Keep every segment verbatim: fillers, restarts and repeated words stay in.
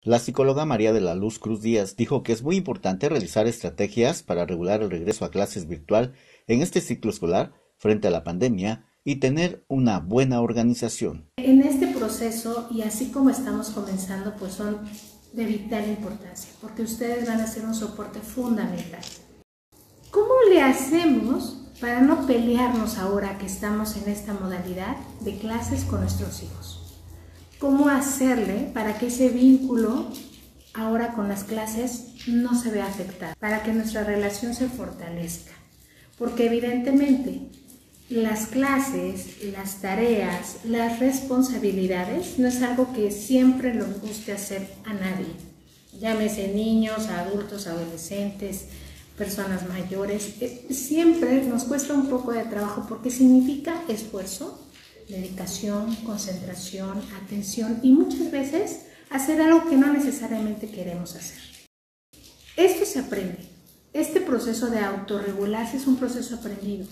La psicóloga María de la Luz Cruz Díaz dijo que es muy importante realizar estrategias para regular el regreso a clases virtual en este ciclo escolar frente a la pandemia y tener una buena organización. En este proceso, y así como estamos comenzando, pues son de vital importancia, porque ustedes van a ser un soporte fundamental. ¿Cómo le hacemos para no pelearnos ahora que estamos en esta modalidad de clases con nuestros hijos? ¿Cómo hacerle para que ese vínculo ahora con las clases no se vea afectado? Para que nuestra relación se fortalezca. Porque evidentemente las clases, las tareas, las responsabilidades no es algo que siempre nos guste hacer a nadie. Llámese niños, adultos, adolescentes, personas mayores. Siempre nos cuesta un poco de trabajo porque significa esfuerzo, dedicación, concentración, atención y muchas veces hacer algo que no necesariamente queremos hacer. Esto se aprende. Este proceso de autorregularse es un proceso aprendido.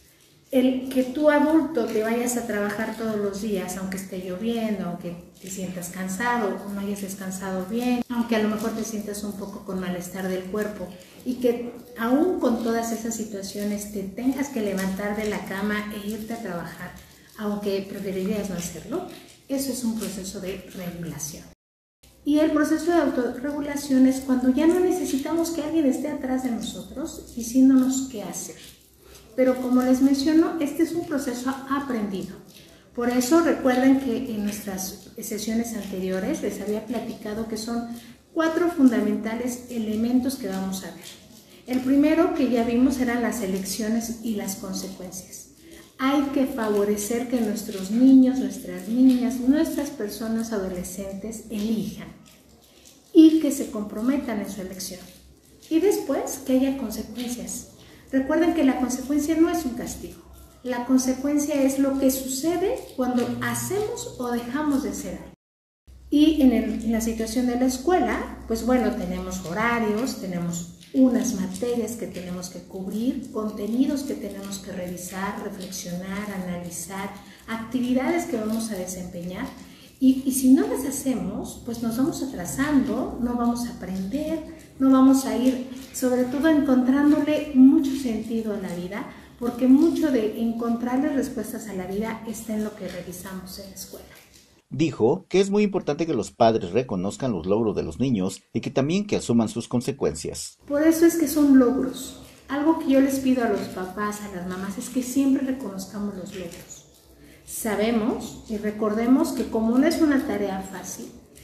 El que tú adulto te vayas a trabajar todos los días, aunque esté lloviendo, aunque te sientas cansado o no hayas descansado bien, aunque a lo mejor te sientas un poco con malestar del cuerpo y que aún con todas esas situaciones te tengas que levantar de la cama e irte a trabajar, aunque preferirías no hacerlo, eso es un proceso de regulación. Y el proceso de autorregulación es cuando ya no necesitamos que alguien esté atrás de nosotros diciéndonos qué hacer. Pero como les menciono, este es un proceso aprendido. Por eso recuerden que en nuestras sesiones anteriores les había platicado que son cuatro fundamentales elementos que vamos a ver. El primero que ya vimos eran las elecciones y las consecuencias. Hay que favorecer que nuestros niños, nuestras niñas, nuestras personas adolescentes elijan y que se comprometan en su elección. Y después que haya consecuencias. Recuerden que la consecuencia no es un castigo. La consecuencia es lo que sucede cuando hacemos o dejamos de hacer algo. Y en, el, en la situación de la escuela, pues bueno, tenemos horarios, tenemos unas materias que tenemos que cubrir, contenidos que tenemos que revisar, reflexionar, analizar, actividades que vamos a desempeñar. Y, y si no las hacemos, pues nos vamos atrasando, no vamos a aprender, no vamos a ir, sobre todo encontrándole mucho sentido a la vida, porque mucho de encontrarle respuestas a la vida está en lo que revisamos en la escuela. Dijo que es muy importante que los padres reconozcan los logros de los niños y que también que asuman sus consecuencias. Por eso es que son logros. Algo que yo les pido a los papás, a las mamás, es que siempre reconozcamos los logros. Sabemos y recordemos que como no es una tarea fácil,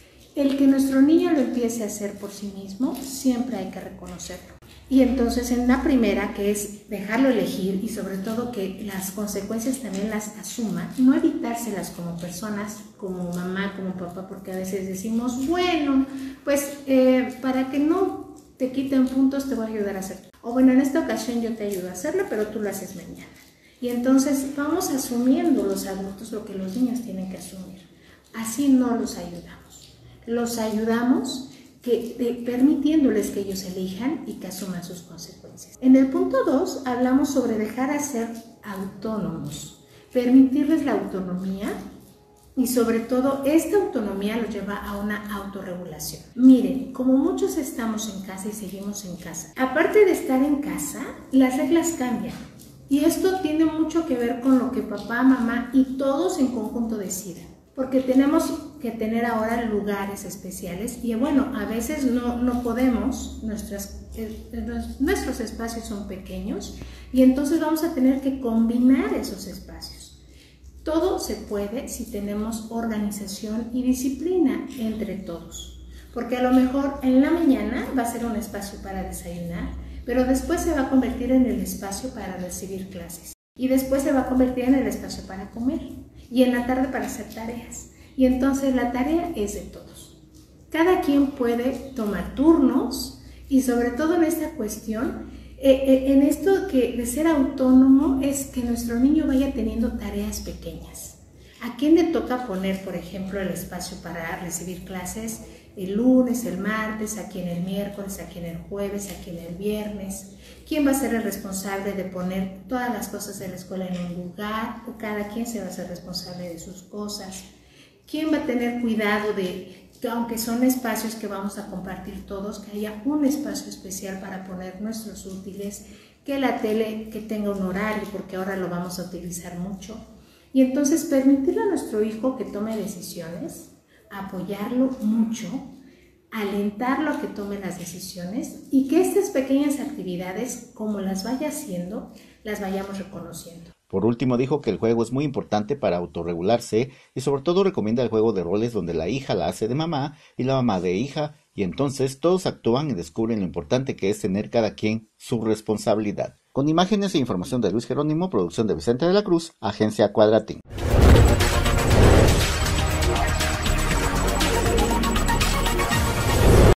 el que nuestro niño lo empiece a hacer por sí mismo, siempre hay que reconocerlo. Y entonces en la primera, que es dejarlo elegir y sobre todo que las consecuencias también las asuma, no evitárselas como personas, como mamá, como papá, porque a veces decimos, bueno, pues eh, para que no te quiten puntos te voy a ayudar a hacerlo. O bueno, en esta ocasión yo te ayudo a hacerlo, pero tú lo haces mañana. Y entonces vamos asumiendo los adultos lo que los niños tienen que asumir. Así no los ayudamos. Los ayudamos que, de, permitiéndoles que ellos elijan y que asuman sus consecuencias. En el punto dos hablamos sobre dejar a ser autónomos, permitirles la autonomía y sobre todo esta autonomía los lleva a una autorregulación. Miren, como muchos estamos en casa y seguimos en casa, aparte de estar en casa, las reglas cambian. Y esto tiene mucho que ver con lo que papá, mamá y todos en conjunto deciden. Porque tenemos que tener ahora lugares especiales y bueno, a veces no, no podemos, nuestras, eh, nuestros espacios son pequeños y entonces vamos a tener que combinar esos espacios. Todo se puede si tenemos organización y disciplina entre todos. Porque a lo mejor en la mañana va a ser un espacio para desayunar, pero después se va a convertir en el espacio para recibir clases. Y después se va a convertir en el espacio para comer. Y en la tarde para hacer tareas. Y entonces la tarea es de todos. Cada quien puede tomar turnos y sobre todo en esta cuestión, eh, eh, en esto que de ser autónomo es que nuestro niño vaya teniendo tareas pequeñas. ¿A quién le toca poner, por ejemplo, el espacio para recibir clases? El lunes, el martes, a quién el miércoles, a quién el jueves, a quién el viernes. ¿Quién va a ser el responsable de poner todas las cosas de la escuela en un lugar? ¿O cada quien se va a ser responsable de sus cosas? ¿Quién va a tener cuidado de que aunque son espacios que vamos a compartir todos, que haya un espacio especial para poner nuestros útiles, que la tele que tenga un horario, porque ahora lo vamos a utilizar mucho. Y entonces permitirle a nuestro hijo que tome decisiones, apoyarlo mucho, alentarlo a que tome las decisiones y que estas pequeñas actividades, como las vaya haciendo, las vayamos reconociendo. Por último, dijo que el juego es muy importante para autorregularse y sobre todo recomienda el juego de roles donde la hija la hace de mamá y la mamá de hija, y entonces todos actúan y descubren lo importante que es tener cada quien su responsabilidad. Con imágenes e información de Luis Jerónimo, producción de Vicente de la Cruz, Agencia Cuadratín.